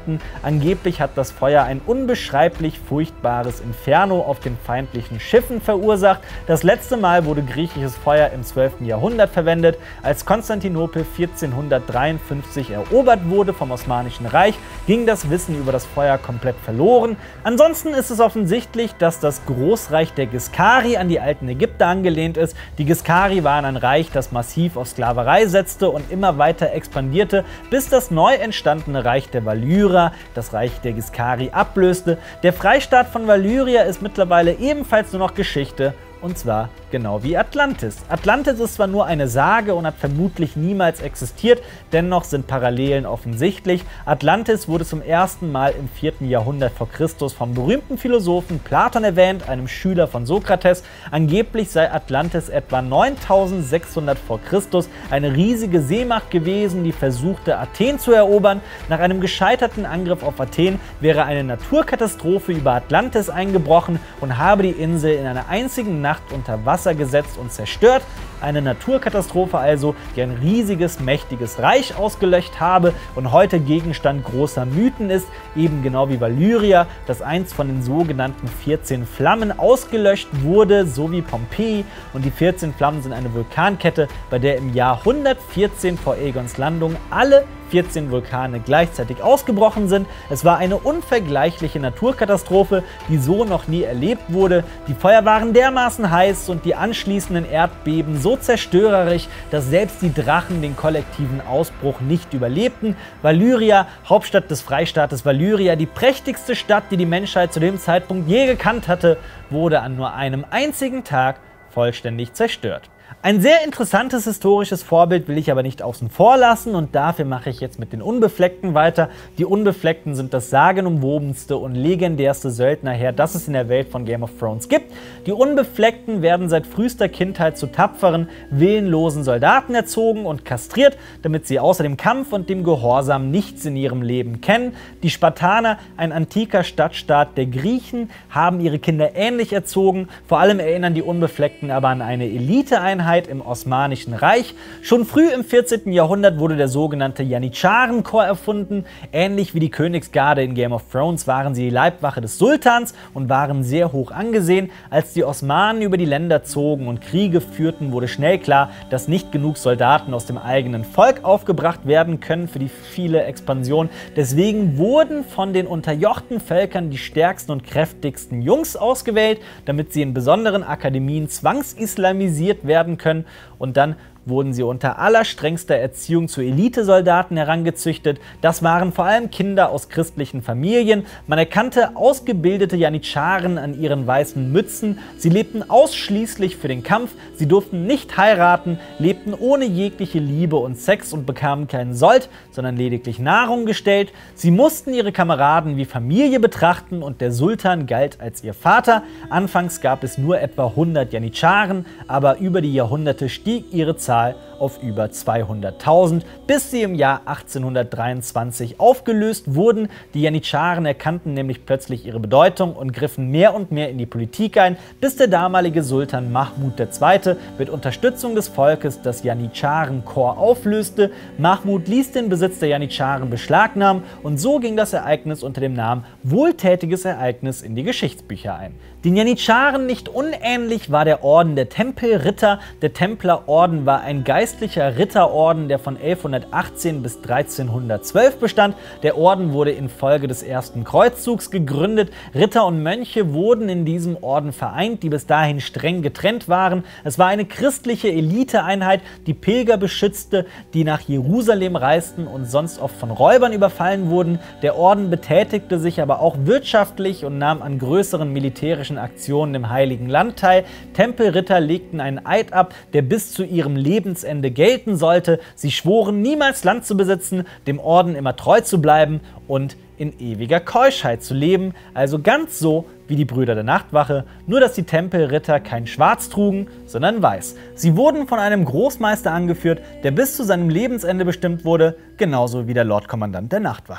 Speaker 1: Angeblich hat das Feuer ein unbeschreiblich furchtbares Inferno auf den feindlichen Schiffen verursacht. Das letzte Mal wurde griechisches Feuer im zwölften Jahrhundert verwendet, als Konstantinopel vierzehnhundertdreiundfünfzig erobert wurde vom Osmanischen Reich, ging das Wissen über das Feuer komplett verloren. Ansonsten ist es offensichtlich, dass das Großreich der Giscari an die alten Ägypter angelehnt ist. Die Giscari waren ein Reich, das massiv auf Sklaverei setzte und immer weiter expandierte, bis das neu entstandene Reich der Valyrer das Reich der Giscari ablöste. Der Freistaat von Valyria ist mittlerweile ebenfalls nur noch Geschichte. Und zwar genau wie Atlantis. Atlantis ist zwar nur eine Sage und hat vermutlich niemals existiert, dennoch sind Parallelen offensichtlich. Atlantis wurde zum ersten Mal im vierten Jahrhundert vor Christus vom berühmten Philosophen Platon erwähnt, einem Schüler von Sokrates. Angeblich sei Atlantis etwa neuntausendsechshundert vor Christus eine riesige Seemacht gewesen, die versuchte, Athen zu erobern. Nach einem gescheiterten Angriff auf Athen wäre eine Naturkatastrophe über Atlantis eingebrochen und habe die Insel in einer einzigen Nacht unter Wasser gesetzt und zerstört. Eine Naturkatastrophe also, die ein riesiges, mächtiges Reich ausgelöscht habe und heute Gegenstand großer Mythen ist, eben genau wie Valyria, das einst von den sogenannten vierzehn Flammen ausgelöscht wurde, so wie Pompeji. Und die vierzehn Flammen sind eine Vulkankette, bei der im Jahr hundertvierzehn vor Aegons Landung alle vierzehn Vulkane gleichzeitig ausgebrochen sind. Es war eine unvergleichliche Naturkatastrophe, die so noch nie erlebt wurde. Die Feuer waren dermaßen heiß und die anschließenden Erdbeben so zerstörerisch, dass selbst die Drachen den kollektiven Ausbruch nicht überlebten. Valyria, Hauptstadt des Freistaates Valyria, die prächtigste Stadt, die die Menschheit zu dem Zeitpunkt je gekannt hatte, wurde an nur einem einzigen Tag vollständig zerstört. Ein sehr interessantes historisches Vorbild will ich aber nicht außen vor lassen und dafür mache ich jetzt mit den Unbefleckten weiter. Die Unbefleckten sind das sagenumwobenste und legendärste Söldnerheer, das es in der Welt von Game of Thrones gibt. Die Unbefleckten werden seit frühester Kindheit zu tapferen, willenlosen Soldaten erzogen und kastriert, damit sie außer dem Kampf und dem Gehorsam nichts in ihrem Leben kennen. Die Spartaner, ein antiker Stadtstaat der Griechen, haben ihre Kinder ähnlich erzogen. Vor allem erinnern die Unbefleckten aber an eine Eliteeinheit im Osmanischen Reich. Schon früh im vierzehnten Jahrhundert wurde der sogenannte Janitscharen-Korps erfunden. Ähnlich wie die Königsgarde in Game of Thrones waren sie die Leibwache des Sultans und waren sehr hoch angesehen. Als die Osmanen über die Länder zogen und Kriege führten, wurde schnell klar, dass nicht genug Soldaten aus dem eigenen Volk aufgebracht werden können für die viele Expansion. Deswegen wurden von den unterjochten Völkern die stärksten und kräftigsten Jungs ausgewählt, damit sie in besonderen Akademien zwangsislamisiert werden können und dann wurden sie unter allerstrengster Erziehung zu Elitesoldaten herangezüchtet. Das waren vor allem Kinder aus christlichen Familien. Man erkannte ausgebildete Janitscharen an ihren weißen Mützen. Sie lebten ausschließlich für den Kampf, sie durften nicht heiraten, lebten ohne jegliche Liebe und Sex und bekamen keinen Sold, sondern lediglich Nahrung gestellt. Sie mussten ihre Kameraden wie Familie betrachten und der Sultan galt als ihr Vater. Anfangs gab es nur etwa hundert Janitscharen, aber über die Jahrhunderte stieg ihre Zahl auf über zweihunderttausend, bis sie im Jahr achtzehnhundertdreiundzwanzig aufgelöst wurden. Die Janitscharen erkannten nämlich plötzlich ihre Bedeutung und griffen mehr und mehr in die Politik ein, bis der damalige Sultan Mahmud der Zweite mit Unterstützung des Volkes das Janitscharen-Korps auflöste. Mahmud ließ den Besitz der Janitscharen beschlagnahmen und so ging das Ereignis unter dem Namen Wohltätiges Ereignis in die Geschichtsbücher ein. Den Janitscharen nicht unähnlich war der Orden der Tempelritter. Der Templerorden war ein geistlicher Ritterorden, der von elfhundertachtzehn bis dreizehnhundertzwölf bestand. Der Orden wurde infolge des ersten Kreuzzugs gegründet. Ritter und Mönche wurden in diesem Orden vereint, die bis dahin streng getrennt waren. Es war eine christliche Eliteeinheit, die Pilger beschützte, die nach Jerusalem reisten und sonst oft von Räubern überfallen wurden. Der Orden betätigte sich aber auch wirtschaftlich und nahm an größeren militärischen Aktionen im Heiligen Land teil. Tempelritter legten einen Eid ab, der bis zu ihrem Lebensende gelten sollte. Sie schworen, niemals Land zu besitzen, dem Orden immer treu zu bleiben und in ewiger Keuschheit zu leben, also ganz so wie die Brüder der Nachtwache, nur dass die Tempelritter kein Schwarz trugen, sondern Weiß. Sie wurden von einem Großmeister angeführt, der bis zu seinem Lebensende bestimmt wurde, genauso wie der Lordkommandant der Nachtwache.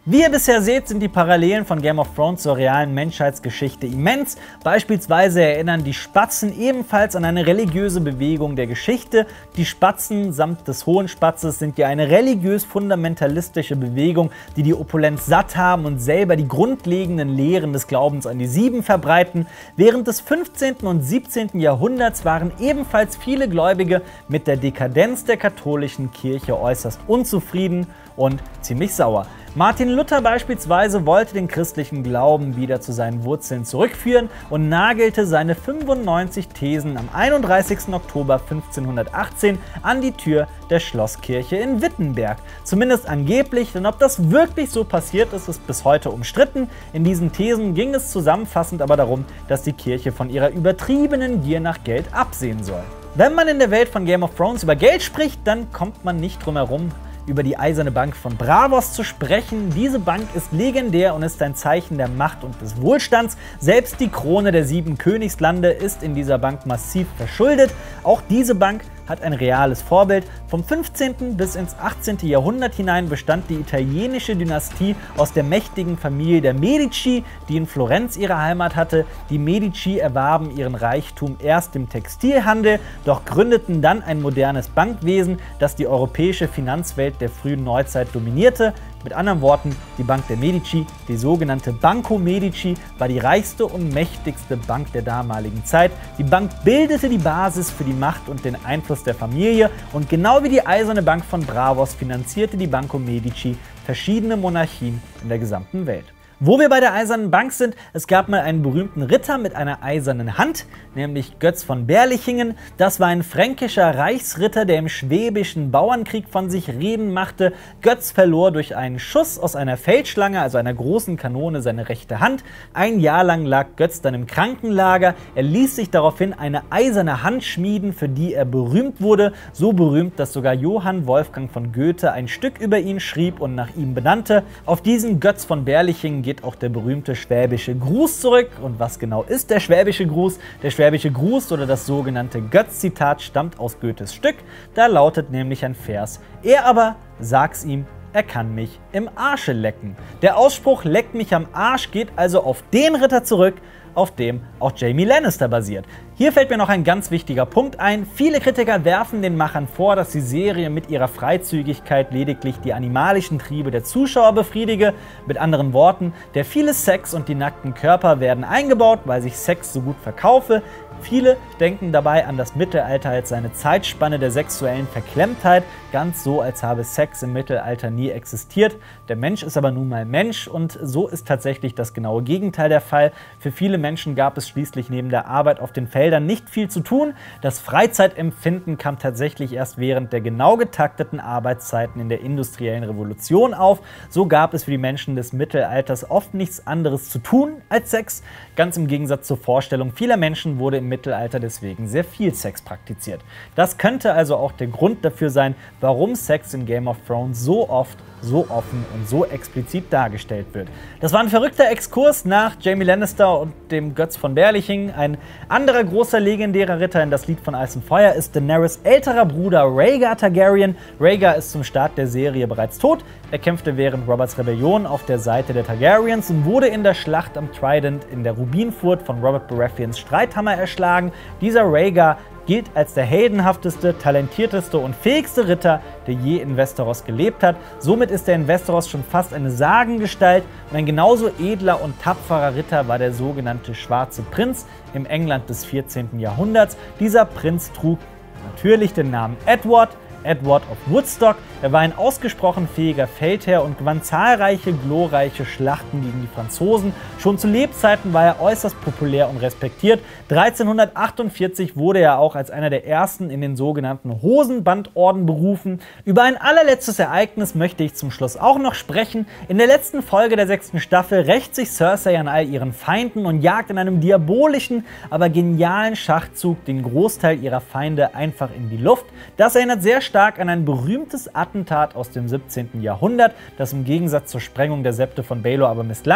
Speaker 1: Wie ihr bisher seht, sind die Parallelen von Game of Thrones zur realen Menschheitsgeschichte immens. Beispielsweise erinnern die Spatzen ebenfalls an eine religiöse Bewegung der Geschichte. Die Spatzen samt des Hohen Spatzes sind ja eine religiös-fundamentalistische Bewegung, die die Opulenz satt haben und selber die grundlegenden Lehren des Glaubens an die Sieben verbreiten. Während des fünfzehnten und siebzehnten Jahrhunderts waren ebenfalls viele Gläubige mit der Dekadenz der katholischen Kirche äußerst unzufrieden und ziemlich sauer. Martin Luther beispielsweise wollte den christlichen Glauben wieder zu seinen Wurzeln zurückführen und nagelte seine fünfundneunzig Thesen am einunddreißigsten Oktober fünfzehnhundertachtzehn an die Tür der Schlosskirche in Wittenberg. Zumindest angeblich, denn ob das wirklich so passiert ist, ist bis heute umstritten. In diesen Thesen ging es zusammenfassend aber darum, dass die Kirche von ihrer übertriebenen Gier nach Geld absehen soll. Wenn man in der Welt von Game of Thrones über Geld spricht, dann kommt man nicht drum herum, über die Eiserne Bank von Braavos zu sprechen. Diese Bank ist legendär und ist ein Zeichen der Macht und des Wohlstands. Selbst die Krone der sieben Königslande ist in dieser Bank massiv verschuldet. Auch diese Bank hat ein reales Vorbild. Vom fünfzehnten bis ins achtzehnte Jahrhundert hinein bestand die italienische Dynastie aus der mächtigen Familie der Medici, die in Florenz ihre Heimat hatte. Die Medici erwarben ihren Reichtum erst im Textilhandel, doch gründeten dann ein modernes Bankwesen, das die europäische Finanzwelt der frühen Neuzeit dominierte. Mit anderen Worten, die Bank der Medici, die sogenannte Banco Medici, war die reichste und mächtigste Bank der damaligen Zeit. Die Bank bildete die Basis für die Macht und den Einfluss der Familie und genau wie die Eiserne Bank von Braavos finanzierte die Banco Medici verschiedene Monarchien in der gesamten Welt. Wo wir bei der Eisernen Bank sind, es gab mal einen berühmten Ritter mit einer eisernen Hand, nämlich Götz von Berlichingen. Das war ein fränkischer Reichsritter, der im schwäbischen Bauernkrieg von sich reden machte. Götz verlor durch einen Schuss aus einer Feldschlange, also einer großen Kanone, seine rechte Hand. Ein Jahr lang lag Götz dann im Krankenlager. Er ließ sich daraufhin eine eiserne Hand schmieden, für die er berühmt wurde. So berühmt, dass sogar Johann Wolfgang von Goethe ein Stück über ihn schrieb und nach ihm benannte. Auf diesen Götz von Berlichingen geht auch der berühmte schwäbische Gruß zurück. Und was genau ist der schwäbische Gruß? Der schwäbische Gruß oder das sogenannte Götz-Zitat stammt aus Goethes Stück. Da lautet nämlich ein Vers: Er aber, sag's ihm, er kann mich im Arsche lecken. Der Ausspruch "Leck mich am Arsch" geht also auf den Ritter zurück, auf dem auch Jaime Lannister basiert. Hier fällt mir noch ein ganz wichtiger Punkt ein. Viele Kritiker werfen den Machern vor, dass die Serie mit ihrer Freizügigkeit lediglich die animalischen Triebe der Zuschauer befriedige. Mit anderen Worten, der viele Sex und die nackten Körper werden eingebaut, weil sich Sex so gut verkaufe. Viele denken dabei an das Mittelalter als seine Zeitspanne der sexuellen Verklemmtheit, ganz so, als habe Sex im Mittelalter nie existiert. Der Mensch ist aber nun mal Mensch und so ist tatsächlich das genaue Gegenteil der Fall. Für viele Menschen gab es schließlich neben der Arbeit auf den Feldern nicht viel zu tun. Das Freizeitempfinden kam tatsächlich erst während der genau getakteten Arbeitszeiten in der industriellen Revolution auf. So gab es für die Menschen des Mittelalters oft nichts anderes zu tun als Sex. Ganz im Gegensatz zur Vorstellung vieler Menschen wurde im Mittelalter deswegen sehr viel Sex praktiziert. Das könnte also auch der Grund dafür sein, warum Sex in Game of Thrones so oft, so offen und so explizit dargestellt wird. Das war ein verrückter Exkurs nach Jaime Lannister und dem Götz von Berlichingen. Ein anderer großer legendärer Ritter in das Lied von Eis und Feuer ist Daenerys' älterer Bruder Rhaegar Targaryen. Rhaegar ist zum Start der Serie bereits tot. Er kämpfte während Roberts Rebellion auf der Seite der Targaryens und wurde in der Schlacht am Trident in der Rubinfurt von Robert Baratheons Streithammer erschlagen. Dieser Rhaegar gilt als der heldenhafteste, talentierteste und fähigste Ritter, der je in Westeros gelebt hat. Somit ist er in Westeros schon fast eine Sagengestalt und ein genauso edler und tapferer Ritter war der sogenannte Schwarze Prinz im England des vierzehnten Jahrhunderts. Dieser Prinz trug natürlich den Namen Edward, Edward of Woodstock. Er war ein ausgesprochen fähiger Feldherr und gewann zahlreiche glorreiche Schlachten gegen die Franzosen. Schon zu Lebzeiten war er äußerst populär und respektiert. dreizehnhundertachtundvierzig wurde er auch als einer der ersten in den sogenannten Hosenbandorden berufen. Über ein allerletztes Ereignis möchte ich zum Schluss auch noch sprechen. In der letzten Folge der sechsten Staffel rächt sich Cersei an all ihren Feinden und jagt in einem diabolischen, aber genialen Schachzug den Großteil ihrer Feinde einfach in die Luft. Das erinnert sehr stark an ein berühmtes Attentat aus dem siebzehnten Jahrhundert, das im Gegensatz zur Sprengung der Septe von Baelor aber misslang.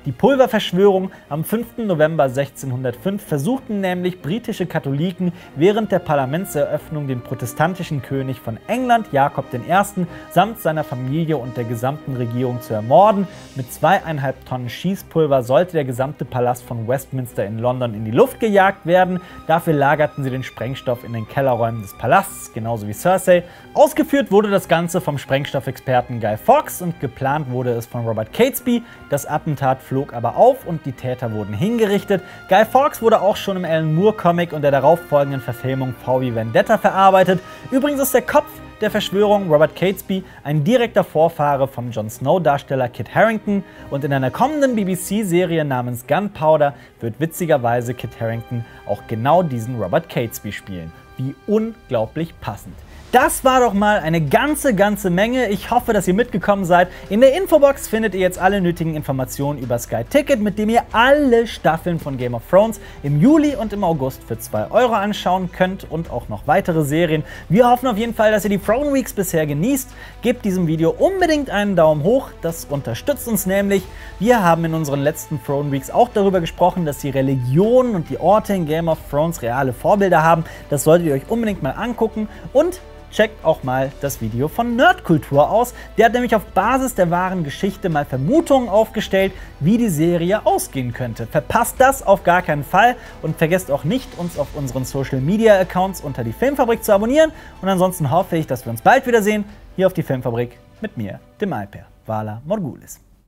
Speaker 1: Die Pulververschwörung am fünften November sechzehnhundertfünf versuchten nämlich britische Katholiken während der Parlamentseröffnung den protestantischen König von England, Jakob der Erste., samt seiner Familie und der gesamten Regierung zu ermorden. Mit zweieinhalb Tonnen Schießpulver sollte der gesamte Palast von Westminster in London in die Luft gejagt werden. Dafür lagerten sie den Sprengstoff in den Kellerräumen des Palasts, genauso wie Cersei. Ausgeführt wurde das Ganze vom Sprengstoffexperten Guy Fawkes und geplant wurde es von Robert Catesby. Das Attentat flog aber auf und die Täter wurden hingerichtet. Guy Fawkes wurde auch schon im Alan Moore Comic und der darauffolgenden Verfilmung V wie Vendetta verarbeitet. Übrigens ist der Kopf der Verschwörung, Robert Catesby, ein direkter Vorfahre vom Jon Snow-Darsteller Kit Harington, und in einer kommenden B B C-Serie namens Gunpowder wird witzigerweise Kit Harington auch genau diesen Robert Catesby spielen. Wie unglaublich passend. Das war doch mal eine ganze, ganze Menge. Ich hoffe, dass ihr mitgekommen seid. In der Infobox findet ihr jetzt alle nötigen Informationen über Sky Ticket, mit dem ihr alle Staffeln von Game of Thrones im Juli und im August für zwei Euro anschauen könnt und auch noch weitere Serien. Wir hoffen auf jeden Fall, dass ihr die Throne Weeks bisher genießt. Gebt diesem Video unbedingt einen Daumen hoch, das unterstützt uns nämlich. Wir haben in unseren letzten Throne Weeks auch darüber gesprochen, dass die Religionen und die Orte in Game of Thrones reale Vorbilder haben. Das solltet ihr euch unbedingt mal angucken, und checkt auch mal das Video von Nerdkultur aus. Der hat nämlich auf Basis der wahren Geschichte mal Vermutungen aufgestellt, wie die Serie ausgehen könnte. Verpasst das auf gar keinen Fall und vergesst auch nicht, uns auf unseren Social Media Accounts unter die Filmfabrik zu abonnieren. Und ansonsten hoffe ich, dass wir uns bald wiedersehen, hier auf die Filmfabrik mit mir, dem Alper Vala Morgulis.